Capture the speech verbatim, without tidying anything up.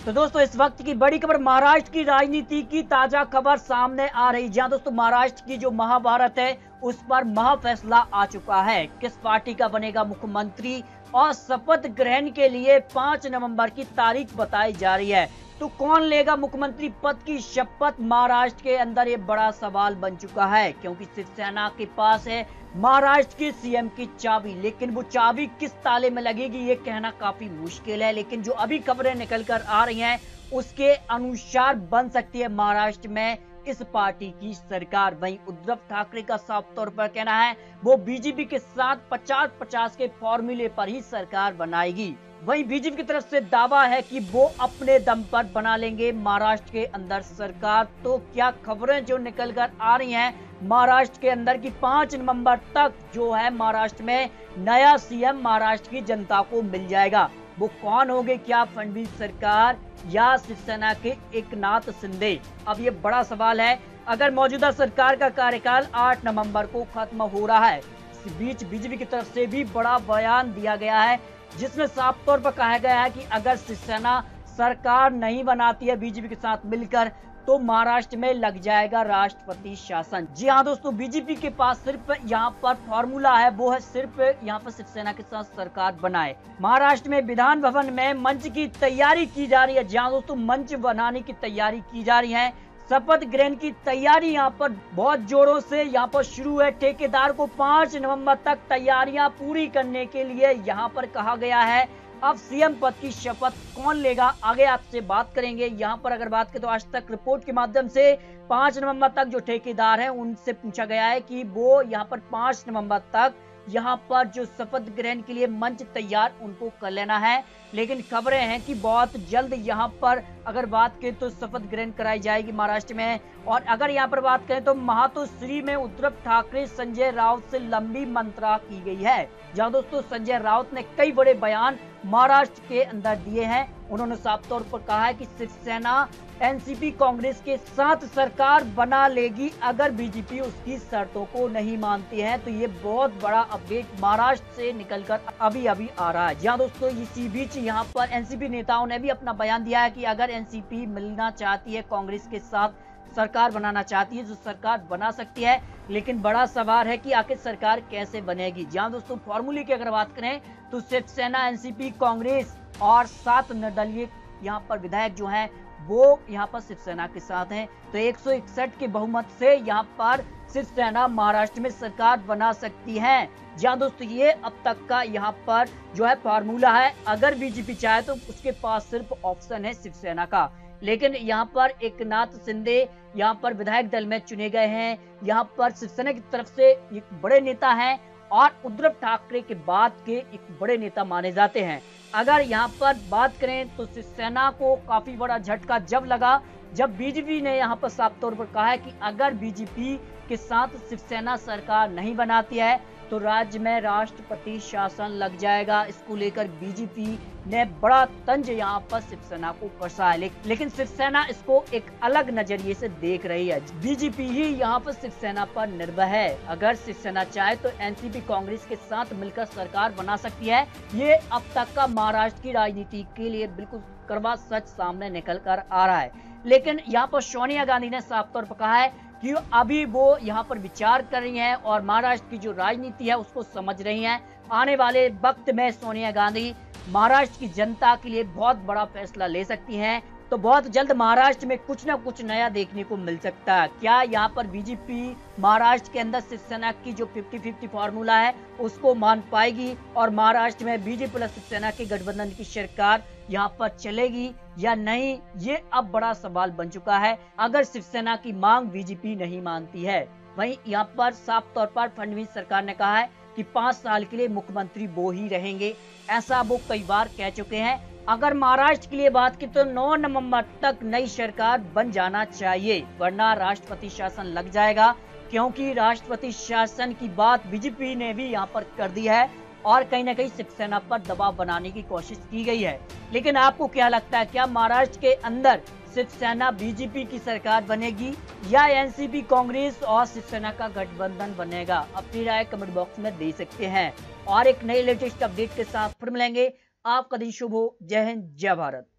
तो दोस्तों इस वक्त की बड़ी खबर, महाराष्ट्र की राजनीति की ताजा खबर सामने आ रही। जहां दोस्तों महाराष्ट्र की जो महाभारत है उस पर महाफैसला आ चुका है। किस पार्टी का बनेगा मुख्यमंत्री और शपथ ग्रहण के लिए पांच नवंबर की तारीख बताई जा रही है। तो कौन लेगा मुख्यमंत्री पद की शपथ, महाराष्ट्र के अंदर ये बड़ा सवाल बन चुका है, क्योंकि शिवसेना के पास है महाराष्ट्र के सीएम की चाबी। लेकिन वो चाबी किस ताले में लगेगी ये कहना काफी मुश्किल है। लेकिन जो अभी खबरें निकल कर आ रही हैं उसके अनुसार बन सकती है महाराष्ट्र में इस पार्टी की सरकार। वहीं उद्धव ठाकरे का साफ तौर पर कहना है वो बीजेपी के साथ पचास पचास के फॉर्मूले पर ही सरकार बनाएगी। वहीं बीजेपी की तरफ से दावा है कि वो अपने दम पर बना लेंगे महाराष्ट्र के अंदर सरकार। तो क्या खबरें जो निकल कर आ रही हैं महाराष्ट्र के अंदर की पांच नवंबर तक जो है महाराष्ट्र में नया सीएम महाराष्ट्र की जनता को मिल जाएगा। वो कौन होंगे, क्या फडणवीस सरकार या शिवसेना के एकनाथ शिंदे? अब ये बड़ा सवाल है। अगर मौजूदा सरकार का कार्यकाल आठ नवंबर को खत्म हो रहा है, इस बीच बीजेपी की तरफ से भी बड़ा बयान दिया गया है जिसमें साफ तौर पर कहा गया है कि अगर शिवसेना सरकार नहीं बनाती है बीजेपी के साथ मिलकर तो महाराष्ट्र में लग जाएगा राष्ट्रपति शासन। जी हाँ दोस्तों, बीजेपी के पास सिर्फ यहाँ पर फॉर्मूला है, वो है सिर्फ यहाँ पर शिवसेना के साथ सरकार बनाए। महाराष्ट्र में विधान भवन में मंच की तैयारी की जा रही है। जहाँ दोस्तों मंच बनाने की तैयारी की जा रही है, शपथ ग्रहण की तैयारी यहाँ पर बहुत जोरों से यहाँ पर शुरू है। ठेकेदार को पांच नवंबर तक तैयारियां पूरी करने के लिए यहाँ पर कहा गया है। अब सीएम पद की शपथ कौन लेगा, आगे आपसे बात करेंगे। यहाँ पर अगर बात करें तो आज तक रिपोर्ट के माध्यम से पांच नवंबर तक जो ठेकेदार हैं उनसे पूछा गया है कि वो यहाँ पर पांच नवंबर तक यहाँ पर जो शपथ ग्रहण के लिए मंच तैयार उनको कर लेना है। लेकिन खबरें हैं कि बहुत जल्द यहाँ पर अगर बात करें तो शपथ ग्रहण कराई जाएगी महाराष्ट्र में। और अगर यहाँ पर बात करें तो मातोश्री में उद्धव ठाकरे संजय राउत से लंबी मंत्रा की गई है। जहाँ दोस्तों संजय राउत ने कई बड़े बयान महाराष्ट्र के अंदर दिए हैं। उन्होंने साफ तौर पर कहा है कि शिवसेना एनसीपी कांग्रेस के साथ सरकार बना लेगी अगर बीजेपी उसकी शर्तों को नहीं मानती है। तो ये बहुत बड़ा अपडेट महाराष्ट्र से निकलकर अभी अभी आ रहा है। जहाँ दोस्तों इसी बीच यहाँ पर एनसीपी नेताओं ने भी अपना बयान दिया है कि अगर एनसीपी मिलना चाहती है कांग्रेस के साथ, सरकार बनाना चाहती है, जो सरकार बना सकती है। लेकिन बड़ा सवाल है कि आखिर सरकार कैसे बनेगी। जहाँ दोस्तों फॉर्मूले की अगर बात करें तो शिवसेना, एनसीपी, कांग्रेस और सात निर्दलीय यहाँ पर विधायक जो हैं वो यहाँ पर शिवसेना के साथ हैं। तो एक सौ इकसठ के बहुमत से यहाँ पर शिवसेना महाराष्ट्र में सरकार बना सकती है। जहाँ दोस्तों ये अब तक का यहाँ पर जो है फार्मूला है। अगर बीजेपी चाहे तो उसके पास सिर्फ ऑप्शन है शिवसेना का। लेकिन यहाँ पर एकनाथ शिंदे यहाँ पर विधायक दल में चुने गए हैं। यहाँ पर शिवसेना की तरफ से एक बड़े नेता हैं और उद्धव ठाकरे के बाद के एक बड़े नेता माने जाते हैं। अगर यहाँ पर बात करें तो शिवसेना को काफी बड़ा झटका जब लगा जब बीजेपी ने यहाँ पर साफ तौर पर कहा है कि अगर बीजेपी के साथ शिवसेना सरकार नहीं बनाती है तो राज्य में राष्ट्रपति शासन लग जाएगा। इसको लेकर बीजेपी ने बड़ा तंज यहाँ पर शिवसेना को कसा है। लेकिन शिवसेना इसको एक अलग नजरिए से देख रही है। बीजेपी ही यहाँ पर शिवसेना पर निर्भर है। अगर शिवसेना चाहे तो एनसीपी कांग्रेस के साथ मिलकर सरकार बना सकती है। ये अब तक का महाराष्ट्र की राजनीति के लिए बिल्कुल कड़वा सच सामने निकल कर आ रहा है। लेकिन यहाँ पर सोनिया गांधी ने साफ तौर पर कहा है कि अभी वो यहाँ पर विचार कर रही हैं और महाराष्ट्र की जो राजनीति है उसको समझ रही हैं। आने वाले वक्त में सोनिया गांधी महाराष्ट्र की जनता के लिए बहुत बड़ा फैसला ले सकती हैं। तो बहुत जल्द महाराष्ट्र में कुछ ना कुछ नया देखने को मिल सकता है। क्या यहाँ पर बीजेपी महाराष्ट्र के अंदर शिवसेना की जो फिफ्टी फिफ्टी फॉर्मूला है उसको मान पाएगी और महाराष्ट्र में बीजेपी प्लस शिवसेना के गठबंधन की सरकार यहाँ पर चलेगी या नहीं, ये अब बड़ा सवाल बन चुका है अगर शिवसेना की मांग बीजेपी नहीं मानती है। वहीं यहाँ पर साफ तौर पर फडणवीस सरकार ने कहा है कि पांच साल के लिए मुख्यमंत्री वो ही रहेंगे। ऐसा वो कई बार कह चुके हैं। अगर महाराष्ट्र के लिए बात की तो नौ नवंबर तक नई सरकार बन जाना चाहिए, वरना राष्ट्रपति शासन लग जाएगा। क्योंकि राष्ट्रपति शासन की बात बीजेपी ने भी यहाँ पर कर दी है और कहीं ना कहीं शिवसेना पर दबाव बनाने की कोशिश की गई है। लेकिन आपको क्या लगता है, क्या महाराष्ट्र के अंदर शिवसेना बीजेपी की सरकार बनेगी या एनसीपी कांग्रेस और शिवसेना का गठबंधन बनेगा? अपनी राय कमेंट बॉक्स में दे सकते हैं और एक नई लेटेस्ट अपडेट के साथ फिर मिलेंगे। आपका दिन शुभ हो। जय हिंद, जय भारत।